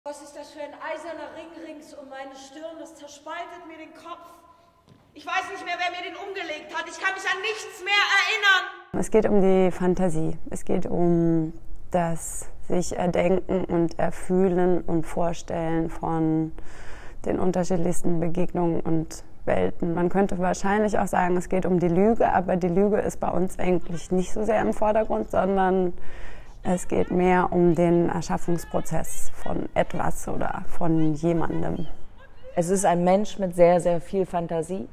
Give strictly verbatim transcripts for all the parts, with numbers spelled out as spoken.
Was ist das für ein eiserner Ring rings um meine Stirn? Das zerspaltet mir den Kopf. Ich weiß nicht mehr, wer mir den umgelegt hat. Ich kann mich an nichts mehr erinnern. Es geht um die Fantasie. Es geht um das sich Erdenken und Erfühlen und Vorstellen von den unterschiedlichsten Begegnungen und Welten. Man könnte wahrscheinlich auch sagen, es geht um die Lüge, aber die Lüge ist bei uns eigentlich nicht so sehr im Vordergrund, sondern es geht mehr um den Erschaffungsprozess von etwas oder von jemandem. Es ist ein Mensch mit sehr, sehr viel Fantasie.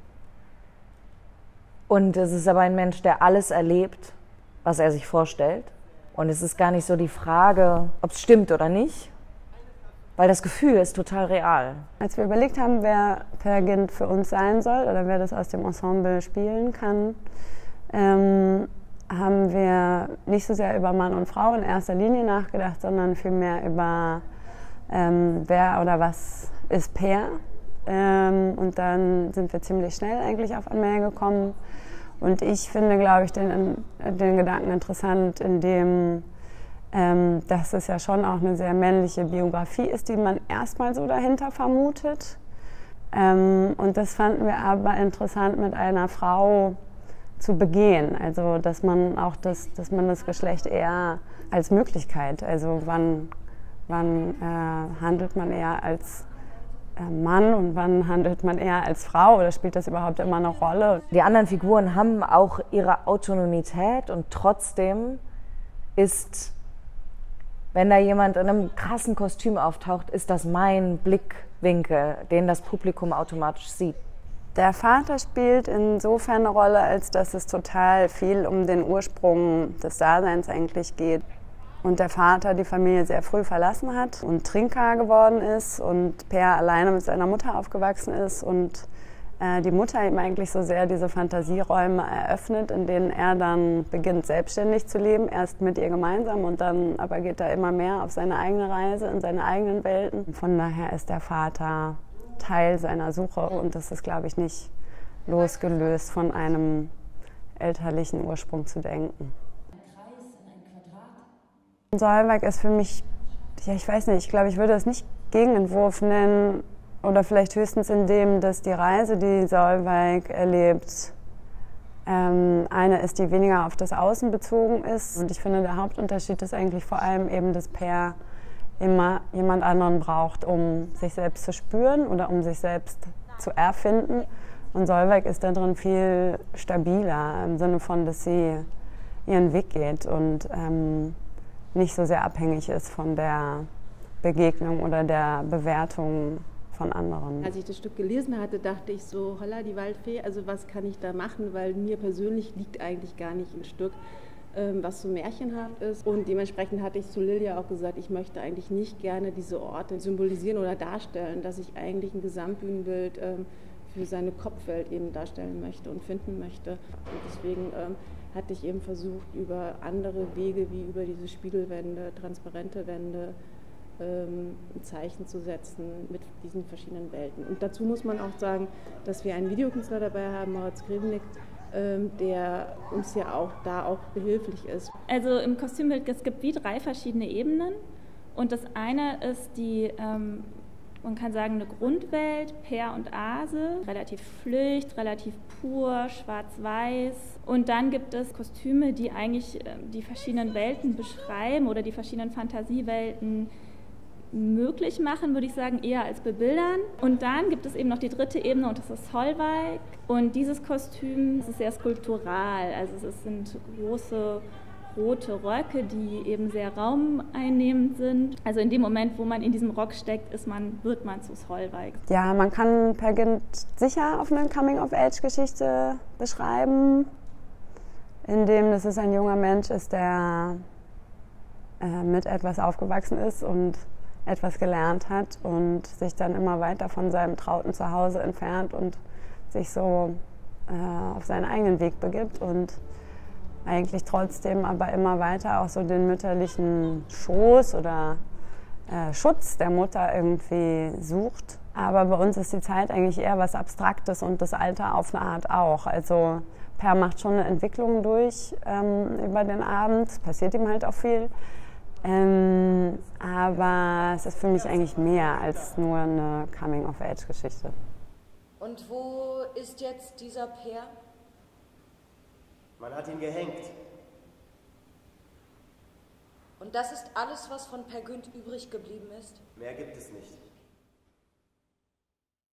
Und es ist aber ein Mensch, der alles erlebt, was er sich vorstellt. Und es ist gar nicht so die Frage, ob es stimmt oder nicht, weil das Gefühl ist total real. Als wir überlegt haben, wer Peer Gynt für uns sein soll oder wer das aus dem Ensemble spielen kann, ähm, haben wir nicht so sehr über Mann und Frau in erster Linie nachgedacht, sondern vielmehr über ähm, wer oder was ist Peer. Ähm, und dann sind wir ziemlich schnell eigentlich auf Amélie gekommen. Und ich finde, glaube ich, den, den Gedanken interessant, in dem, ähm, dass es ja schon auch eine sehr männliche Biografie ist, die man erstmal so dahinter vermutet. Ähm, und das fanden wir aber interessant, mit einer Frau zu begehen, also dass man auch das, dass man das Geschlecht eher als Möglichkeit, also wann, wann äh, handelt man eher als äh, Mann und wann handelt man eher als Frau oder spielt das überhaupt immer eine Rolle? Die anderen Figuren haben auch ihre Autonomität und trotzdem ist, wenn da jemand in einem krassen Kostüm auftaucht, ist das mein Blickwinkel, den das Publikum automatisch sieht. Der Vater spielt insofern eine Rolle, als dass es total viel um den Ursprung des Daseins eigentlich geht. Und der Vater die Familie sehr früh verlassen hat und Trinker geworden ist und Peer alleine mit seiner Mutter aufgewachsen ist und äh, die Mutter ihm eigentlich so sehr diese Fantasieräume eröffnet, in denen er dann beginnt, selbstständig zu leben, erst mit ihr gemeinsam und dann aber geht er immer mehr auf seine eigene Reise, in seine eigenen Welten. Von daher ist der Vater Teil seiner Suche und das ist, glaube ich, nicht losgelöst von einem elterlichen Ursprung zu denken. Solveig ist für mich, ja, ich weiß nicht, ich glaube, ich würde es nicht Gegenentwurf nennen oder vielleicht höchstens in dem, dass die Reise, die Solveig erlebt, ähm, eine ist, die weniger auf das Außen bezogen ist. Und ich finde, der Hauptunterschied ist eigentlich vor allem eben, dass Peer immer jemand anderen braucht, um sich selbst zu spüren oder um sich selbst zu erfinden. Und Solveig ist da drin viel stabiler, im Sinne von, dass sie ihren Weg geht und ähm, nicht so sehr abhängig ist von der Begegnung oder der Bewertung von anderen. Als ich das Stück gelesen hatte, dachte ich so, holla, die Waldfee, also was kann ich da machen, weil mir persönlich liegt eigentlich gar nicht ein Stück, was so märchenhaft ist. Und dementsprechend hatte ich zu Lilia auch gesagt, ich möchte eigentlich nicht gerne diese Orte symbolisieren oder darstellen, dass ich eigentlich ein Gesamtbühnenbild ähm, für seine Kopfwelt eben darstellen möchte und finden möchte. Und deswegen ähm, hatte ich eben versucht, über andere Wege wie über diese Spiegelwände, transparente Wände, ähm, ein Zeichen zu setzen mit diesen verschiedenen Welten. Und dazu muss man auch sagen, dass wir einen Videokünstler dabei haben, Moritz Grevenik, der uns ja auch da auch behilflich ist. Also im Kostümbild, es gibt wie drei verschiedene Ebenen und das eine ist die, ähm, man kann sagen, eine Grundwelt, Peer und Ase, relativ flücht, relativ pur, schwarz-weiß und dann gibt es Kostüme, die eigentlich äh, die verschiedenen Welten beschreiben oder die verschiedenen Fantasiewelten möglich machen, würde ich sagen, eher als bebildern. Und dann gibt es eben noch die dritte Ebene und das ist Solveig. Und dieses Kostüm das ist sehr skulptural, also es sind große rote Röcke, die eben sehr raumeinnehmend sind. Also in dem Moment, wo man in diesem Rock steckt, ist man, wird man zu Solveig. Ja, man kann Peer Gynt sicher auf eine Coming-of-Age-Geschichte beschreiben, indem das ist ein junger Mensch ist, der äh, mit etwas aufgewachsen ist und etwas gelernt hat und sich dann immer weiter von seinem trauten Zuhause entfernt und sich so äh, auf seinen eigenen Weg begibt und eigentlich trotzdem aber immer weiter auch so den mütterlichen Schoß oder äh, Schutz der Mutter irgendwie sucht. Aber bei uns ist die Zeit eigentlich eher was Abstraktes und das Alter auf eine Art auch. Also Peer macht schon eine Entwicklung durch ähm, über den Abend, es passiert ihm halt auch viel. Ähm, aber es ist für mich eigentlich mehr als nur eine Coming-of-Age-Geschichte. Und wo ist jetzt dieser Peer? Man hat ihn gehängt. Und das ist alles, was von Per Günd übrig geblieben ist? Mehr gibt es nicht.